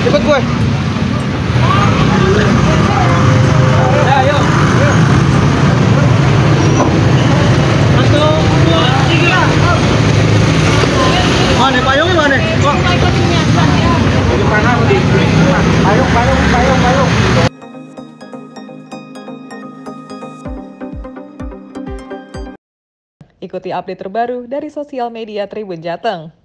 Ikut gue. Ya, ayo. Satu, dua, tiga. Mana payungnya mana? Kok? Di mana? Di payung. Ikuti update terbaru dari sosial media Tribun Jateng.